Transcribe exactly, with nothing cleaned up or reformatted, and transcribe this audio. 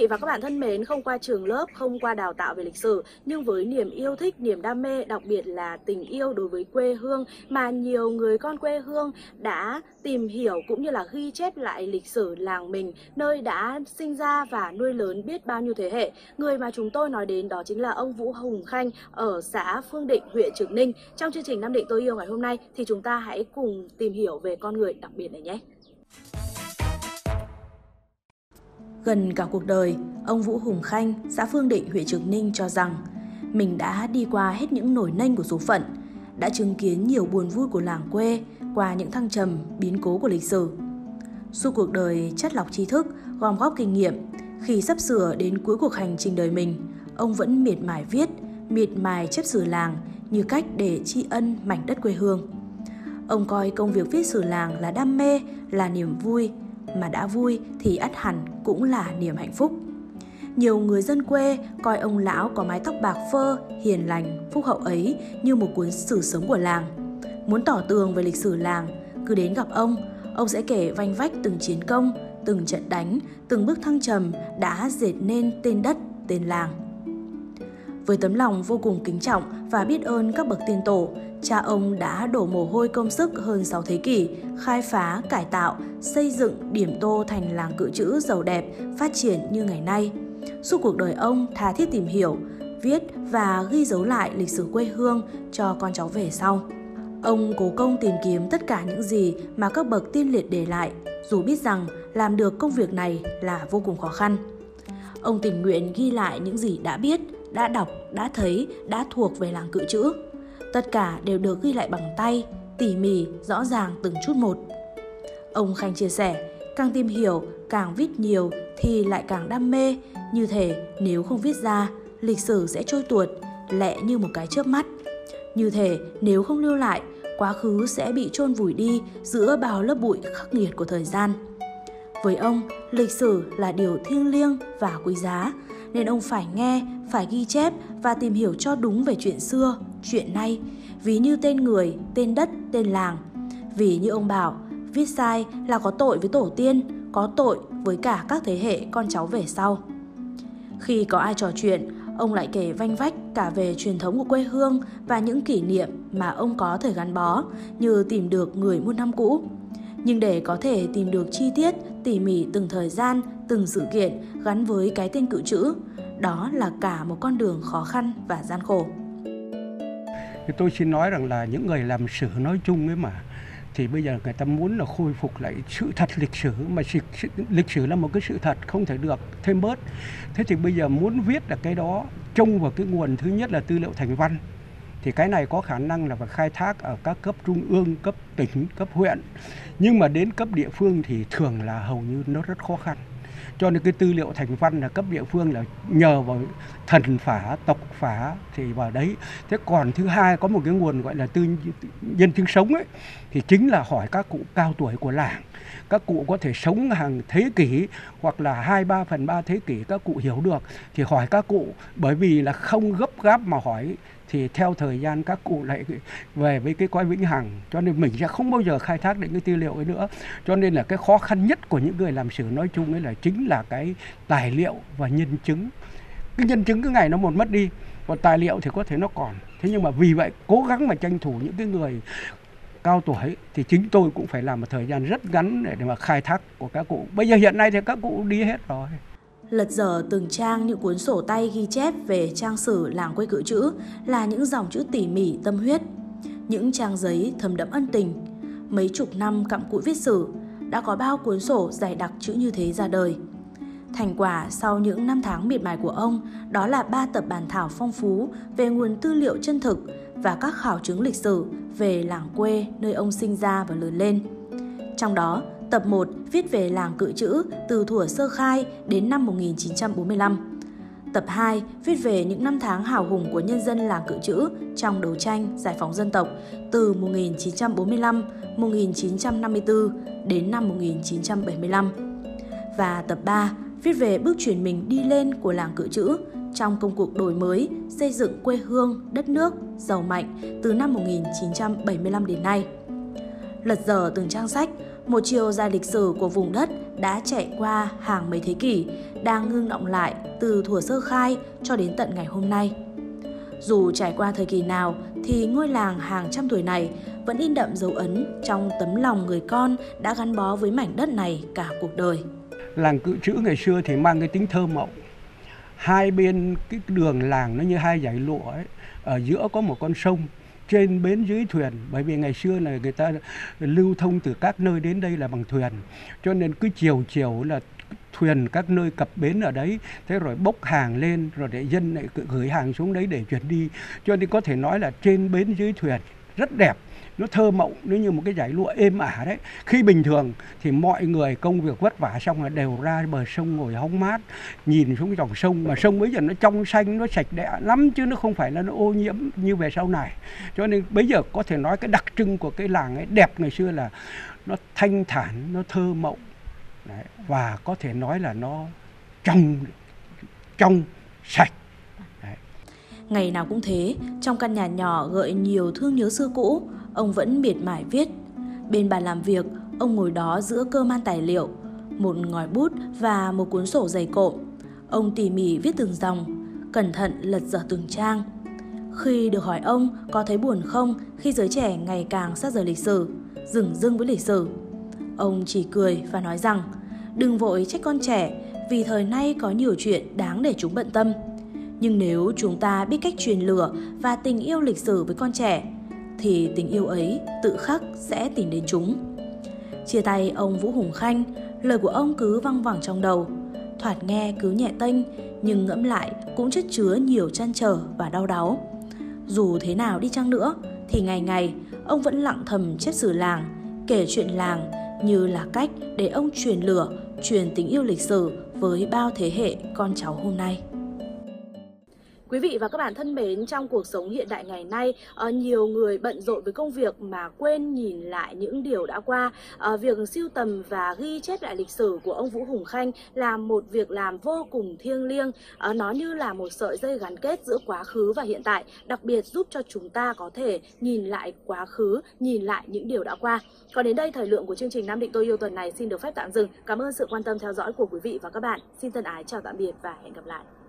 vị và các bạn thân mến, không qua trường lớp, không qua đào tạo về lịch sử, nhưng với niềm yêu thích, niềm đam mê, đặc biệt là tình yêu đối với quê hương mà nhiều người con quê hương đã tìm hiểu cũng như là ghi chép lại lịch sử làng mình, nơi đã sinh ra và nuôi lớn biết bao nhiêu thế hệ. Người mà chúng tôi nói đến đó chính là ông Vũ Hùng Khanh ở xã Phương Định, huyện Trực Ninh. Trong chương trình Nam Định tôi yêu ngày hôm nay thì chúng ta hãy cùng tìm hiểu về con người đặc biệt này nhé. Gần cả cuộc đời, ông Vũ Hùng Khanh, xã Phương Định, huyện Trực Ninh cho rằng mình đã đi qua hết những nổi nênh của số phận, đã chứng kiến nhiều buồn vui của làng quê qua những thăng trầm, biến cố của lịch sử. Suốt cuộc đời chắt lọc tri thức, gom góp kinh nghiệm, khi sắp sửa đến cuối cuộc hành trình đời mình, ông vẫn miệt mài viết, miệt mài chép sử làng như cách để tri ân mảnh đất quê hương. Ông coi công việc viết sử làng là đam mê, là niềm vui, mà đã vui thì ắt hẳn cũng là niềm hạnh phúc. Nhiều người dân quê coi ông lão có mái tóc bạc phơ, hiền lành, phúc hậu ấy như một cuốn sử sống của làng. Muốn tỏ tường về lịch sử làng, cứ đến gặp ông, ông sẽ kể vanh vách từng chiến công, từng trận đánh, từng bước thăng trầm đã dệt nên tên đất, tên làng. Với tấm lòng vô cùng kính trọng và biết ơn các bậc tiên tổ, cha ông đã đổ mồ hôi công sức hơn sáu thế kỷ, khai phá, cải tạo, xây dựng Điểm Tô thành làng Cự Chữ giàu đẹp, phát triển như ngày nay. Suốt cuộc đời ông tha thiết tìm hiểu, viết và ghi dấu lại lịch sử quê hương cho con cháu về sau. Ông cố công tìm kiếm tất cả những gì mà các bậc tiên liệt để lại, dù biết rằng làm được công việc này là vô cùng khó khăn. Ông tình nguyện ghi lại những gì đã biết, đã đọc, đã thấy, đã thuộc về làng Cự Chữ. Tất cả đều được ghi lại bằng tay, tỉ mỉ, rõ ràng từng chút một. Ông Khanh chia sẻ, càng tìm hiểu, càng viết nhiều thì lại càng đam mê. Như thể nếu không viết ra, lịch sử sẽ trôi tuột, lẹ như một cái chớp mắt. Như thể nếu không lưu lại, quá khứ sẽ bị chôn vùi đi giữa bao lớp bụi khắc nghiệt của thời gian. Với ông, lịch sử là điều thiêng liêng và quý giá, nên ông phải nghe, phải ghi chép và tìm hiểu cho đúng về chuyện xưa, chuyện nay, ví như tên người, tên đất, tên làng. Vì như ông bảo, viết sai là có tội với tổ tiên, có tội với cả các thế hệ con cháu về sau. Khi có ai trò chuyện, ông lại kể vanh vách cả về truyền thống của quê hương và những kỷ niệm mà ông có thể gắn bó, như tìm được người muôn năm cũ. Nhưng để có thể tìm được chi tiết, tỉ mỉ từng thời gian, từng sự kiện gắn với cái tên Cự Chữ, đó là cả một con đường khó khăn và gian khổ. Tôi xin nói rằng là những người làm sử nói chung ấy mà, thì bây giờ người ta muốn là khôi phục lại sự thật lịch sử, mà lịch sử là một cái sự thật không thể được thêm bớt. Thế thì bây giờ muốn viết là cái đó trông vào cái nguồn thứ nhất là tư liệu thành văn, thì cái này có khả năng là phải khai thác ở các cấp trung ương, cấp tỉnh, cấp huyện. Nhưng mà đến cấp địa phương thì thường là hầu như nó rất khó khăn. Cho nên cái tư liệu thành văn là cấp địa phương là nhờ vào thần phả, tộc phả thì vào đấy. Thế còn thứ hai có một cái nguồn gọi là tư nhân chứng sống ấy, thì chính là hỏi các cụ cao tuổi của làng. Các cụ có thể sống hàng thế kỷ hoặc là hai ba phần ba thế kỷ các cụ hiểu được, thì hỏi các cụ, bởi vì là không gấp gáp mà hỏi thì theo thời gian các cụ lại về với cái cõi vĩnh hằng, cho nên mình sẽ không bao giờ khai thác đến cái tư liệu ấy nữa. Cho nên là cái khó khăn nhất của những người làm sử nói chung ấy là chính là cái tài liệu và nhân chứng. Cái nhân chứng cái ngày nó một mất đi, còn tài liệu thì có thể nó còn. Thế nhưng mà vì vậy cố gắng mà tranh thủ những cái người cao tuổi thì chính tôi cũng phải làm một thời gian rất ngắn để mà khai thác của các cụ. Bây giờ hiện nay thì các cụ đi hết rồi. Lật dở từng trang những cuốn sổ tay ghi chép về trang sử làng quê Cự Chữ là những dòng chữ tỉ mỉ tâm huyết, những trang giấy thấm đẫm ân tình. Mấy chục năm cặm cụi viết sử, đã có bao cuốn sổ dày đặc chữ như thế ra đời. Thành quả sau những năm tháng miệt mài của ông đó là ba tập bản thảo phong phú về nguồn tư liệu chân thực và các khảo chứng lịch sử về làng quê nơi ông sinh ra và lớn lên. Trong đó, tập một viết về làng Cự Chữ từ thuở sơ khai đến năm một nghìn chín trăm bốn mươi lăm. Tập hai viết về những năm tháng hào hùng của nhân dân làng Cự Chữ trong đấu tranh giải phóng dân tộc từ một nghìn chín trăm bốn mươi lăm đến một nghìn chín trăm năm mươi tư đến năm một nghìn chín trăm bảy mươi lăm. Và tập ba viết về bước chuyển mình đi lên của làng Cự Chữ trong công cuộc đổi mới, xây dựng quê hương, đất nước giàu mạnh từ năm một nghìn chín trăm bảy mươi lăm đến nay. Lật dở từng trang sách, một chiều dài lịch sử của vùng đất đã chạy qua hàng mấy thế kỷ, đang ngưng đọng lại từ thuở sơ khai cho đến tận ngày hôm nay. Dù trải qua thời kỳ nào thì ngôi làng hàng trăm tuổi này vẫn in đậm dấu ấn trong tấm lòng người con đã gắn bó với mảnh đất này cả cuộc đời. Làng Cự Trữ ngày xưa thì mang cái tính thơ mộng. Hai bên cái đường làng nó như hai dải lụa ấy, ở giữa có một con sông, trên bến dưới thuyền, bởi vì ngày xưa là người ta lưu thông từ các nơi đến đây là bằng thuyền, cho nên cứ chiều chiều là thuyền các nơi cập bến ở đấy, thế rồi bốc hàng lên rồi để dân lại gửi hàng xuống đấy để chuyển đi, cho nên có thể nói là trên bến dưới thuyền rất đẹp, nó thơ mộng, nó như một cái dải lụa êm ả đấy. Khi bình thường thì mọi người công việc vất vả xong là đều ra bờ sông ngồi hóng mát, nhìn xuống dòng sông, mà sông bây giờ nó trong xanh, nó sạch đẽ lắm chứ nó không phải là nó ô nhiễm như về sau này. Cho nên bây giờ có thể nói cái đặc trưng của cái làng ấy đẹp ngày xưa là nó thanh thản, nó thơ mộng. Đấy, và có thể nói là nó trong trong sạch. Đấy. Ngày nào cũng thế, trong căn nhà nhỏ gợi nhiều thương nhớ xưa cũ, ông vẫn miệt mài viết. Bên bàn làm việc, ông ngồi đó giữa cơ man tài liệu, một ngòi bút và một cuốn sổ dày cộm. Ông tỉ mỉ viết từng dòng, cẩn thận lật dở từng trang. Khi được hỏi ông có thấy buồn không khi giới trẻ ngày càng sát rời lịch sử, dửng dưng với lịch sử, ông chỉ cười và nói rằng đừng vội trách con trẻ vì thời nay có nhiều chuyện đáng để chúng bận tâm. Nhưng nếu chúng ta biết cách truyền lửa và tình yêu lịch sử với con trẻ, thì tình yêu ấy tự khắc sẽ tìm đến chúng. Chia tay ông Vũ Hùng Khanh, lời của ông cứ văng vẳng trong đầu. Thoạt nghe cứ nhẹ tênh, nhưng ngẫm lại cũng chất chứa nhiều trăn trở và đau đáu. Dù thế nào đi chăng nữa, thì ngày ngày ông vẫn lặng thầm chép sử làng, kể chuyện làng như là cách để ông truyền lửa, truyền tình yêu lịch sử với bao thế hệ con cháu hôm nay. Quý vị và các bạn thân mến, trong cuộc sống hiện đại ngày nay, nhiều người bận rộn với công việc mà quên nhìn lại những điều đã qua. Việc sưu tầm và ghi chép lại lịch sử của ông Vũ Hùng Khanh là một việc làm vô cùng thiêng liêng. Nó như là một sợi dây gắn kết giữa quá khứ và hiện tại, đặc biệt giúp cho chúng ta có thể nhìn lại quá khứ, nhìn lại những điều đã qua. Còn đến đây, thời lượng của chương trình Nam Định Tôi Yêu tuần này xin được phép tạm dừng. Cảm ơn sự quan tâm theo dõi của quý vị và các bạn. Xin thân ái chào tạm biệt và hẹn gặp lại.